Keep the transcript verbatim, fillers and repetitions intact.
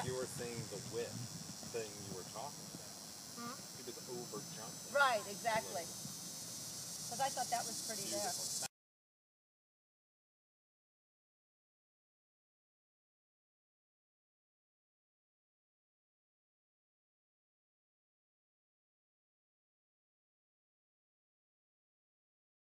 you were seeing the width thing you were talking about. Hmm? He was over jumping. Right, exactly. Because I thought that was pretty there.